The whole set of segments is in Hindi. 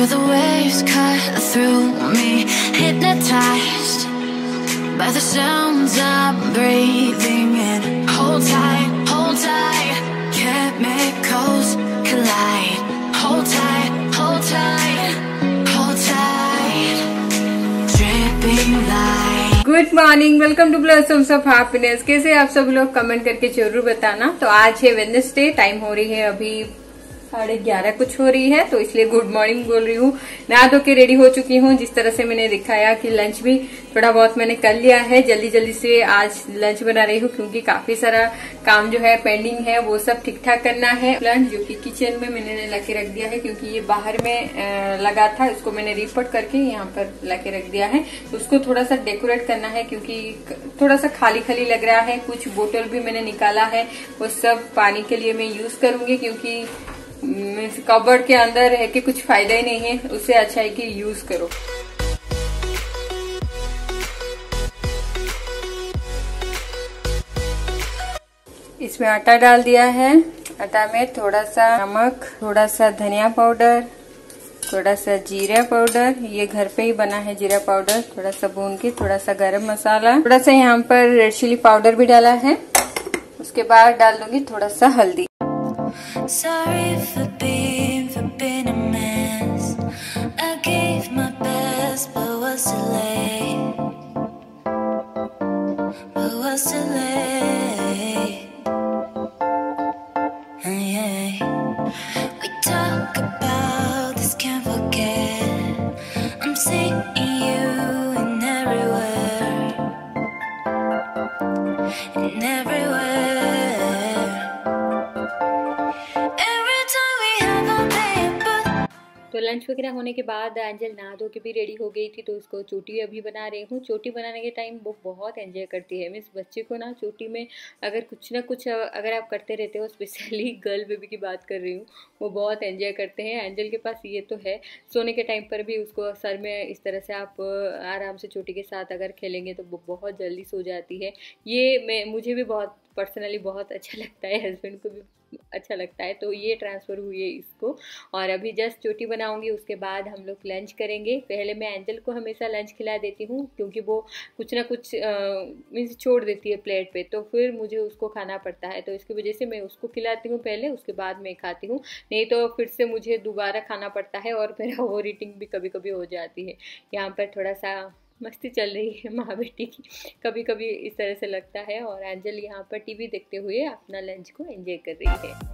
Feel the waves cut through me, hypnotized by the sounds I'm breathing in. Hold tight, chemicals collide. Hold tight, hold tight, hold tight, dripping light. Good morning, welcome to Blossoms of Happiness. कैसे आप सब लोग कमेंट करके जरूर बताना। तो आज है वेडनेसडे, टाइम हो रही है अभी 11:30 कुछ हो रही है, तो इसलिए गुड मॉर्निंग बोल रही हूँ। नहा धो के रेडी हो चुकी हूँ। जिस तरह से मैंने दिखाया कि लंच भी थोड़ा बहुत मैंने कर लिया है। जल्दी जल्दी से आज लंच बना रही हूँ क्योंकि काफी सारा काम जो है पेंडिंग है, वो सब ठीक ठाक करना है। लंच जो कि किचन में मैंने ला के रख दिया है क्योंकि ये बाहर में लगा था, इसको मैंने रिपोर्ट करके यहाँ पर ला के रख दिया है। तो उसको थोड़ा सा डेकोरेट करना है क्योंकि थोड़ा सा खाली खाली लग रहा है। कुछ बोतल भी मैंने निकाला है, वो सब पानी के लिए मैं यूज करूंगी क्योंकि कबर्ड के अंदर है कि कुछ फायदा ही नहीं है। उससे अच्छा है कि यूज करो। इसमें आटा डाल दिया है। आटा में थोड़ा सा नमक, थोड़ा सा धनिया पाउडर, थोड़ा सा जीरा पाउडर, ये घर पे ही बना है जीरा पाउडर, थोड़ा सा भून के, थोड़ा सा गरम मसाला, थोड़ा सा यहाँ पर रेड चिली पाउडर भी डाला है। उसके बाद डाल दूंगी थोड़ा सा हल्दी। Sorry for being a mess. I gave my best, but was too late. But was too late. Yeah. We talk about this, can't forget. I'm seeing you in everywhere, in everywhere. तो लंच वगैरह होने के बाद एंजल नहा धो के भी रेडी हो गई थी, तो उसको चोटी अभी बना रही हूँ। चोटी बनाने के टाइम वो बहुत एंजॉय करती है। मीन्स बच्चे को ना चोटी में अगर कुछ ना कुछ अगर आप करते रहते हो, स्पेशली गर्ल बेबी की बात कर रही हूँ, वो बहुत एंजॉय करते हैं। एंजल के पास ये तो है, सोने के टाइम पर भी उसको सर में इस तरह से आप आराम से चोटी के साथ अगर खेलेंगे तो वो बहुत जल्दी सो जाती है। ये मुझे भी बहुत पर्सनली बहुत अच्छा लगता है, हस्बैंड को भी अच्छा लगता है। तो ये ट्रांसफ़र हुई है इसको। और अभी जस्ट चोटी बनाऊंगी, उसके बाद हम लोग लंच करेंगे। पहले मैं एंजल को हमेशा लंच खिला देती हूँ क्योंकि वो कुछ ना कुछ मीन्स छोड़ देती है प्लेट पे, तो फिर मुझे उसको खाना पड़ता है। तो इसकी वजह से मैं उसको खिलाती हूँ पहले, उसके बाद मैं खाती हूँ। नहीं तो फिर से मुझे दोबारा खाना पड़ता है और मेरा ओवर ईटिंग भी कभी कभी हो जाती है। यहाँ पर थोड़ा सा मस्ती चल रही है माँ बेटी की, कभी कभी इस तरह से लगता है। और एंजल यहाँ पर टीवी देखते हुए अपना लंच को एंजॉय कर रही है।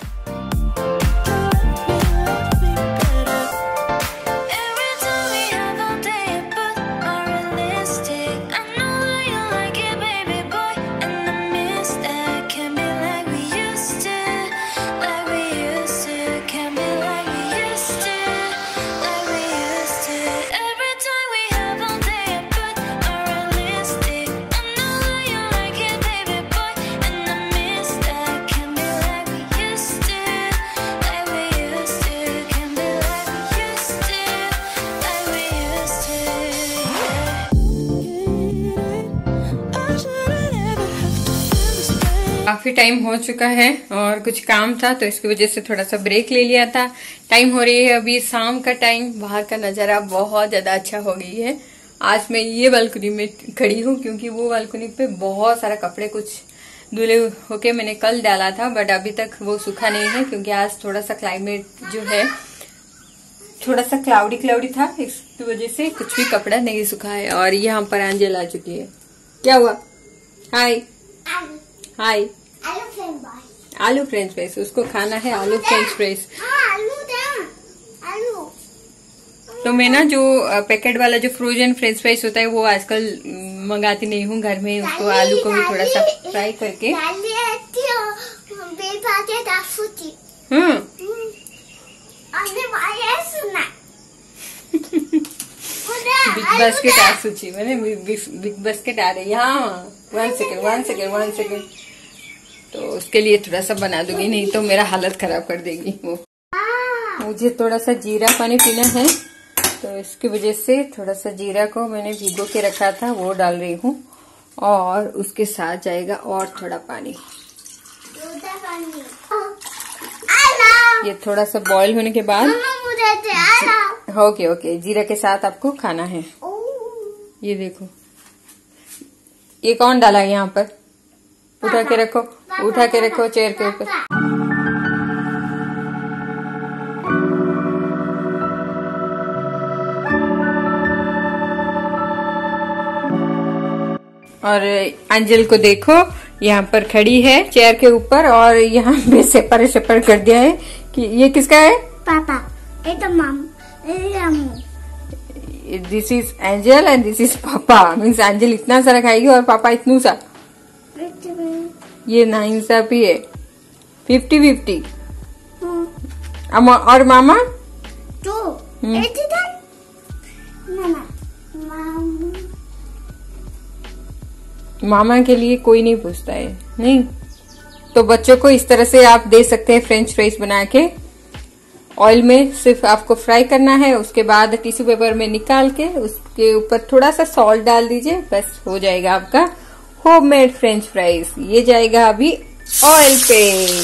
काफी टाइम हो चुका है और कुछ काम था, तो इसकी वजह से थोड़ा सा ब्रेक ले लिया था। टाइम हो रही है अभी शाम का टाइम। बाहर का नजारा बहुत ज्यादा अच्छा हो गई है। आज मैं ये बालकनी में खड़ी हूँ क्योंकि वो बालकनी पे बहुत सारा कपड़े कुछ धुले होके मैंने कल डाला था, बट अभी तक वो सूखा नहीं है क्योंकि आज थोड़ा सा क्लाइमेट जो है थोड़ा सा क्लाउडी था, इसकी वजह से कुछ भी कपड़ा नहीं सूखा है। और यहाँ पर एंजल आ चुकी है। क्या हुआ? हाय हाय। आलू फ्रेंच फ्राइज, उसको खाना है आलू फ्रेंच फ्राइज। तो मैं ना जो पैकेट वाला जो फ्रोजन फ्रेंच फ्राइज होता है वो आजकल मंगाती नहीं हूँ। घर में उसको आलू को भी थोड़ा सा फ्राई करके बिग बास्केट आ सूची, मैंने बिग बास्केट आ रही है। हाँ, वन सेकेंड। तो उसके लिए थोड़ा सा बना दूंगी, नहीं तो मेरा हालत खराब कर देगी वो। मुझे थोड़ा सा जीरा पानी पीना है, तो इसकी वजह से थोड़ा सा जीरा को मैंने भिगो के रखा था वो डाल रही हूँ। और उसके साथ जाएगा और थोड़ा पानी। ये थोड़ा सा बॉईल होने के बाद ओके ओके, जीरा के साथ आपको खाना है। ये देखो, ये कौन डाला है यहाँ पर? उठा के रखो, उठा के रखो चेयर के ऊपर। और अंजल को देखो, यहाँ पर खड़ी है चेयर के ऊपर और यहाँ पे सेपर कर दिया है कि ये किसका है? पापा। ये तो मम। This is Angel and this is पापा। मीन्स एंजल इतना सारा खाएगी और पापा इतना सा। ये नाइंसाफी है। 50-50। और मामा? 2। मामा के लिए कोई नहीं पूछता है, नहीं। तो बच्चों को इस तरह से आप दे सकते हैं फ्रेंच फ्राइज बना के। ऑयल में सिर्फ आपको फ्राई करना है, उसके बाद टिश्यू पेपर में निकाल के उसके ऊपर थोड़ा सा सॉल्ट डाल दीजिए, बस हो जाएगा आपका होममेड फ्रेंच फ्राइज। ये जाएगा अभी ऑयल पे।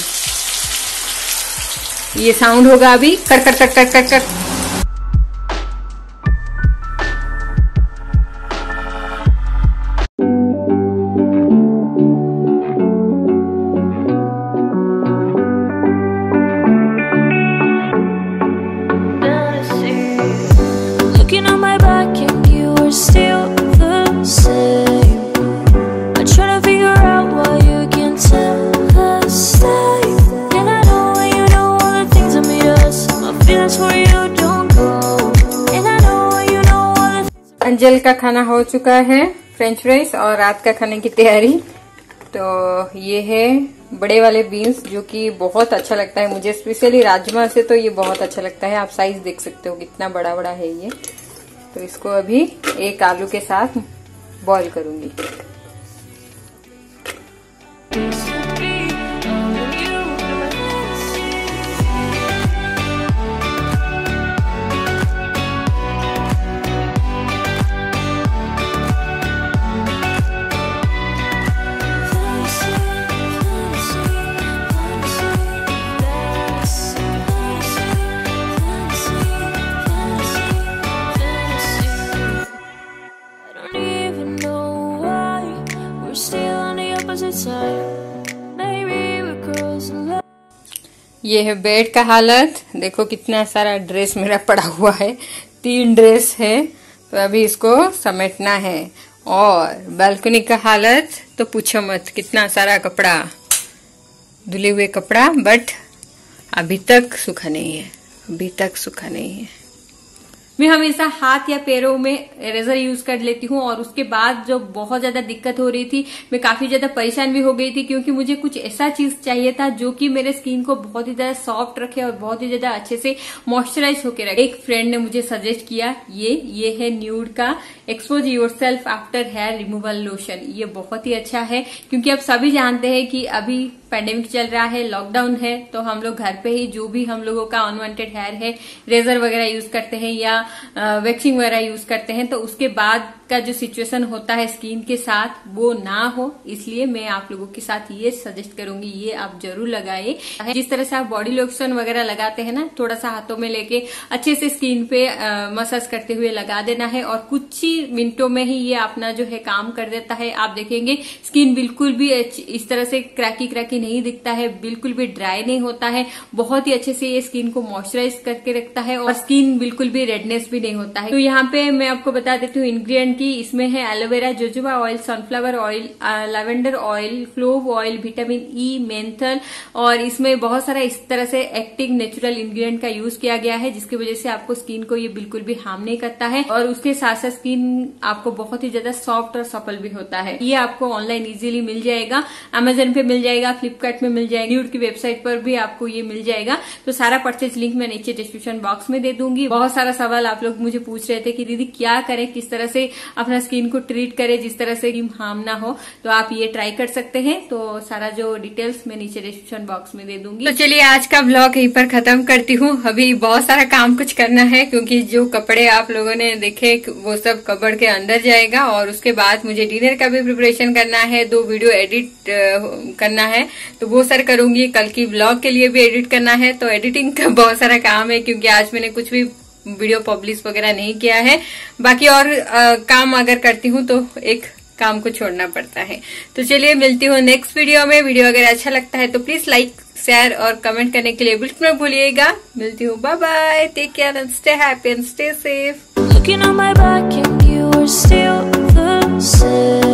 ये साउंड होगा अभी कर कर कर कर कर कर। अंजल का खाना हो चुका है, फ्रेंच फ्राइज, और रात का खाने की तैयारी। तो ये है बड़े वाले बीन्स, जो कि बहुत अच्छा लगता है मुझे, स्पेशली राजमा से तो ये बहुत अच्छा लगता है। आप साइज देख सकते हो कितना बड़ा बड़ा है ये। तो इसको अभी एक आलू के साथ बॉईल करूंगी। ये है बेड का हालत, देखो कितना सारा ड्रेस मेरा पड़ा हुआ है, 3 ड्रेस है, तो अभी इसको समेटना है। और बालकनी का हालत तो पूछो मत, कितना सारा कपड़ा, धुले हुए कपड़ा, बट अभी तक सूखा नहीं है, अभी तक सूखा नहीं है। मैं हमेशा हाथ या पैरों में इरेजर यूज कर लेती हूँ, और उसके बाद जो बहुत ज्यादा दिक्कत हो रही थी, मैं काफी ज्यादा परेशान भी हो गई थी, क्योंकि मुझे कुछ ऐसा चीज चाहिए था जो कि मेरे स्किन को बहुत ही ज्यादा सॉफ्ट रखे और बहुत ही ज्यादा अच्छे से मॉइस्चराइज होकर रखे। एक फ्रेंड ने मुझे सजेस्ट किया, ये है न्यूड का expose yourself after hair removal lotion. ये बहुत ही अच्छा है, क्योंकि आप सभी जानते हैं कि अभी पैंडेमिक चल रहा है, लॉकडाउन है, तो हम लोग घर पे ही जो भी हम लोगों का अनवांटेड हेयर है, रेजर वगैरह यूज करते हैं या वैक्सिंग वगैरह यूज करते हैं, तो उसके बाद का जो सिचुएशन होता है स्किन के साथ, वो ना हो, इसलिए मैं आप लोगों के साथ ये सजेस्ट करूंगी, ये आप जरूर लगाए। जिस तरह से आप बॉडी लोशन वगैरह लगाते हैं ना, थोड़ा सा हाथों में लेके अच्छे से स्किन पे मसाज करते हुए लगा देना है, और कुछ ही मिनटों में ही ये अपना जो है काम कर देता है। आप देखेंगे स्किन बिल्कुल भी इस तरह से क्रैकी नहीं दिखता है, बिल्कुल भी ड्राई नहीं होता है, बहुत ही अच्छे से ये स्किन को मॉइस्चराइज करके रखता है, और स्किन बिल्कुल भी रेडनेस भी नहीं होता है। तो यहाँ पे मैं आपको बता देती हूँ इंग्रेडिएंट की। इसमें है aloe vera, jojoba oil, sunflower oil, lavender oil, clove oil, vitamin E, menthol, और इसमें बहुत सारा इस तरह से एक्टिव नेचुरल इंग्रेडिएंट का यूज किया गया है, जिसकी वजह से आपको स्किन को ये बिल्कुल भी हार्म नहीं करता है, और उसके साथ साथ स्किन आपको बहुत ही ज्यादा सॉफ्ट और सपल भी होता है। ये आपको ऑनलाइन इजीली मिल जाएगा, अमेजन पे मिल जाएगा, फ्लिपकार्ट में मिल जाएगा, न्यूड की वेबसाइट पर भी आपको ये मिल जाएगा। तो सारा परचेज लिंक मैं नीचे डिस्क्रिप्शन बॉक्स में दे दूंगी। बहुत सारा सवाल आप लोग मुझे पूछ रहे थे कि दीदी क्या करें, किस तरह से अपना स्किन को ट्रीट करें जिस तरह से हार्म ना हो, तो आप ये ट्राई कर सकते हैं। तो सारा जो डिटेल्स मैं नीचे डिस्क्रिप्शन बॉक्स में दे दूंगी। तो चलिए आज का ब्लॉग यहीं पर खत्म करती हूँ। अभी बहुत सारा काम कुछ करना है, क्योंकि जो कपड़े आप लोगों ने देखे वो सब कबर्ड के अंदर जाएगा, और उसके बाद मुझे डिनर का भी प्रिपरेशन करना है, 2 वीडियो एडिट करना है, तो वो सर करूंगी। कल की ब्लॉग के लिए भी एडिट करना है, तो एडिटिंग का बहुत सारा काम है, क्योंकि आज मैंने कुछ भी वीडियो पब्लिश वगैरह नहीं किया है। बाकी और काम अगर करती हूँ तो एक काम को छोड़ना पड़ता है। तो चलिए मिलती हूँ नेक्स्ट वीडियो में। वीडियो अगर अच्छा लगता है तो प्लीज लाइक, शेयर और कमेंट करने के लिए बिल्कुल मत भूलिएगा। मिलती हूँ, bye bye, take care and stay happy and stay safe.